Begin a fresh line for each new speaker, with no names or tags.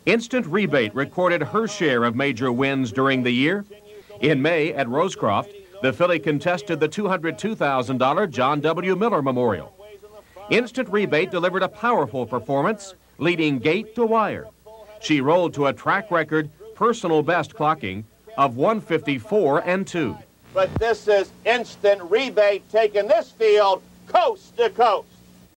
Instant Rebate recorded her share of major wins during the year. In May at Rosecroft, the filly contested the $202,000 John W. Miller Memorial. Instant Rebate delivered a powerful performance, leading gate to wire. She rolled to a track record personal best clocking of 154-2.
But this is Instant Rebate taking this field coast to coast.